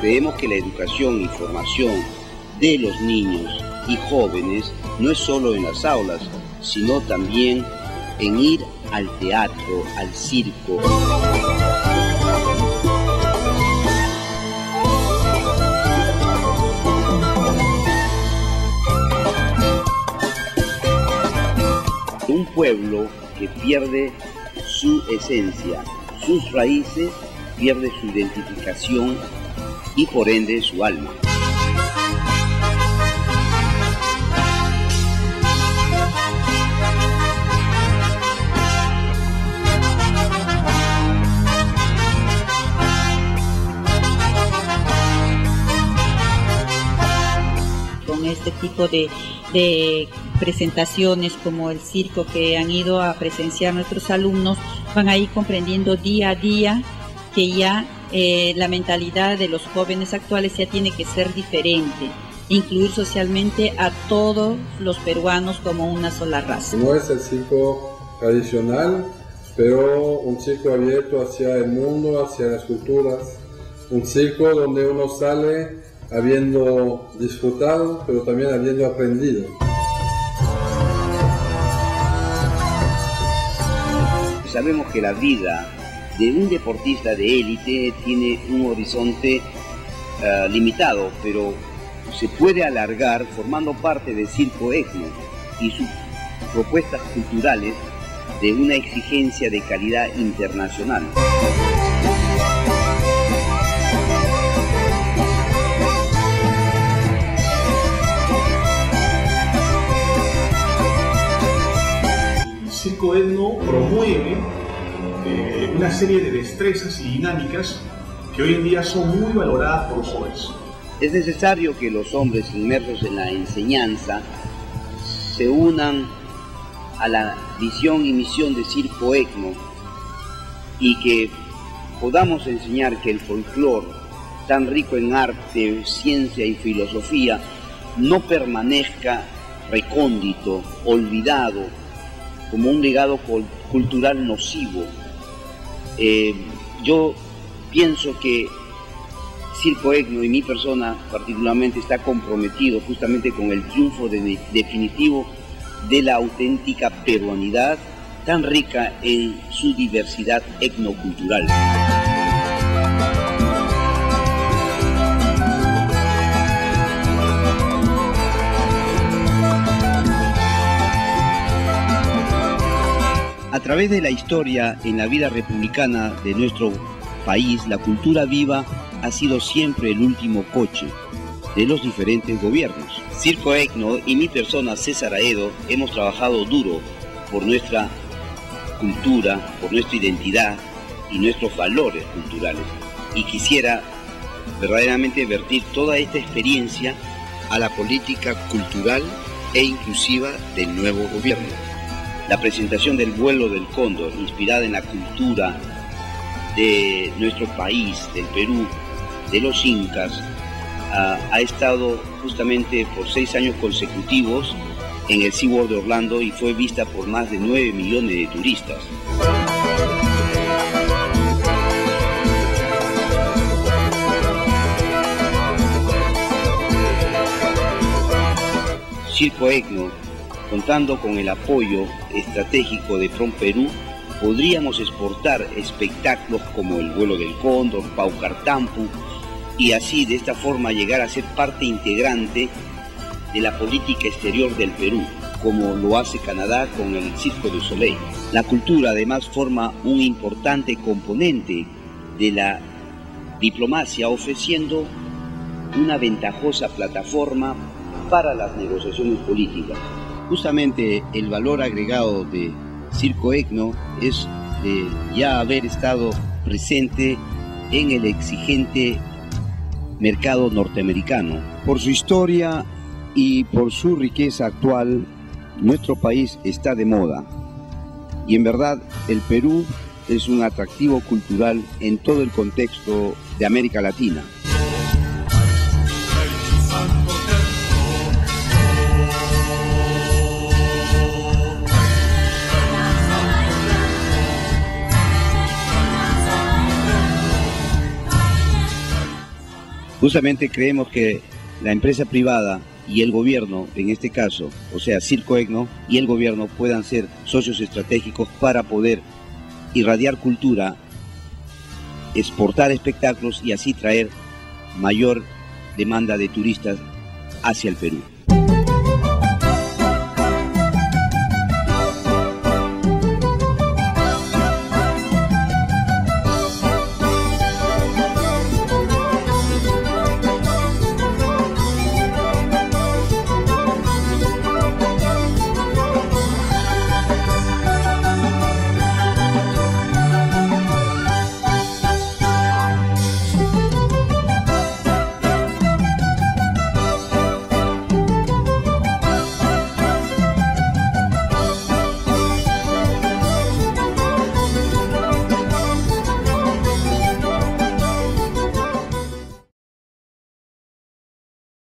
Creemos que la educación y formación de los niños y jóvenes no es solo en las aulas, sino también en ir al teatro, al circo. Un pueblo que pierde su esencia, sus raíces, pierde su identificación y por ende su alma. Con este tipo de presentaciones como el circo que han ido a presenciar nuestros alumnos, van a ir comprendiendo día a día que ya la mentalidad de los jóvenes actuales ya tiene que ser diferente, incluir socialmente a todos los peruanos como una sola raza. No es el circo tradicional, pero un circo abierto hacia el mundo, hacia las culturas, un circo donde uno sale habiendo disfrutado, pero también habiendo aprendido. Sabemos que la vida de un deportista de élite tiene un horizonte limitado, pero se puede alargar formando parte de Circo ECNO y sus propuestas culturales de una exigencia de calidad internacional. Circo ECNO promueve una serie de destrezas y dinámicas que hoy en día son muy valoradas por los jóvenes. Es necesario que los hombres inmersos en la enseñanza se unan a la visión y misión de Circo ECNO y que podamos enseñar que el folclore, tan rico en arte, ciencia y filosofía, no permanezca recóndito, olvidado, como un legado cultural nocivo. Yo pienso que Circo ECNO y mi persona particularmente está comprometido justamente con el triunfo definitivo de la auténtica peruanidad tan rica en su diversidad etnocultural. A través de la historia en la vida republicana de nuestro país, la cultura viva ha sido siempre el último coche de los diferentes gobiernos. Circo ECNO y mi persona, César Aedo, hemos trabajado duro por nuestra cultura, por nuestra identidad y nuestros valores culturales. Y quisiera verdaderamente vertir toda esta experiencia a la política cultural e inclusiva del nuevo gobierno. La presentación del vuelo del cóndor, inspirada en la cultura de nuestro país, del Perú, de los incas, ha estado justamente por 6 años consecutivos en el SeaWorld de Orlando y fue vista por más de 9 millones de turistas. Circo ECNO, contando con el apoyo estratégico de From Perú, podríamos exportar espectáculos como el vuelo del cóndor, Paucartampu, y así de esta forma llegar a ser parte integrante de la política exterior del Perú, como lo hace Canadá con el Cirque du Soleil. La cultura además forma un importante componente de la diplomacia, ofreciendo una ventajosa plataforma para las negociaciones políticas. Justamente el valor agregado de Circo ECNO es de ya haber estado presente en el exigente mercado norteamericano. Por su historia y por su riqueza actual, nuestro país está de moda. Y en verdad, el Perú es un atractivo cultural en todo el contexto de América Latina. Justamente creemos que la empresa privada y el gobierno, en este caso, o sea, Circo Etno y el gobierno puedan ser socios estratégicos para poder irradiar cultura, exportar espectáculos y así traer mayor demanda de turistas hacia el Perú.